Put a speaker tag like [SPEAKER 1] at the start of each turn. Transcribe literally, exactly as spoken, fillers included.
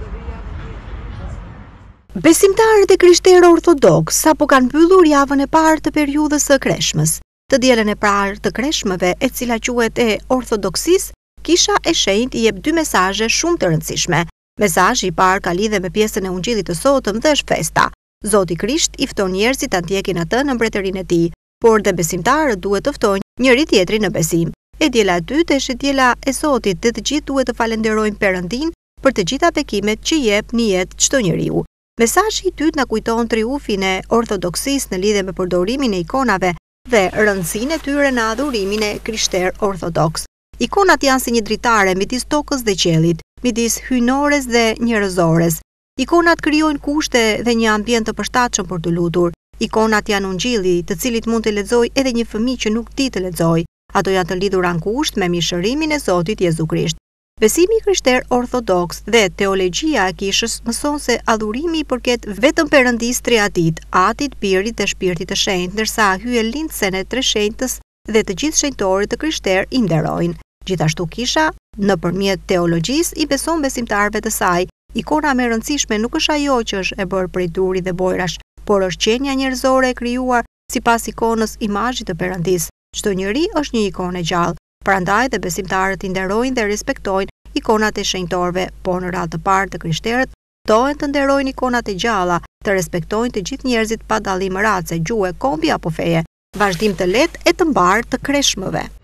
[SPEAKER 1] Besimtarët e krishterë ortodoks sapo kanë mbyllur javën e parë të periudhës së Kreshmës. Të dielën e parë të Kreshmëve, e cila quhet e Ortodoksisë, Kisha e Shenjtë jep dy mesazhe shumë të rëndësishme. Mesazhi i parë ka lidhje me pjesën e Ungjillit të sotëm dhe është festa. Zoti Krisht i fton njerëzit ta ndjekin atë në mbretërinë e tij, por dhe besimtarët duhet të ftojnë njëri tjetrin në besim. E diela e dytë është diela e Zotit dhe të gjithë duhet të falenderojnë Perëndin për të gjitha bekimet që jep në jetë çdo njeriu. Mesazhi i dytë na kujton triumfin e ortodoksisë në lidhje me përdorimin e ikonave dhe rëndësinë e tyre në adhurimin e krishterë ortodoks. Ikonat janë si një dritare midis tokës dhe qiellit, midis hyjnores dhe njerëzores. Ikonat krijojnë kushte dhe një ambient të përshtatshëm për të lutur. Ikonat janë ungjilli, të cilit mund të lexojë edhe një fëmijë që nuk di të lexojë. Ato janë të lidhura ngushtë me mishërimin e Zotit Jezu Krisht. Besimi krishter ortodoks dhe teologjia e kishës mëson se adhurimi i përket vetëm Perëndisë Triadit, Atit, Birit dhe Shpirtit të Shenjtë, ndërsa hyje lindsen e tre shenjtës dhe të gjithë shenjtorit të krishterë i nderojnë. Gjithashtu kisha, nëpërmjet teologjisë, i beson besimtarëve të saj. Ikona më e rëndësishme nuk është ajo që është e bërë prej duri dhe bojrash, por është qenia njerëzore e krijuar sipas ikonës imazhit të Perëndisë. Çdo njeri është një ikonë e gjallë. Prandaj dhe besimtarët i nderojnë dhe respektojnë ikonat e shenjtorëve, por në radhë të parë të krishterët dohen të nderojnë ikonat e gjalla, të respektojnë të gjithë njerëzit pa dallim race, gjuhë, kombi apo feje. Vazhdim të lehtë e të mbarë të Kreshmëve.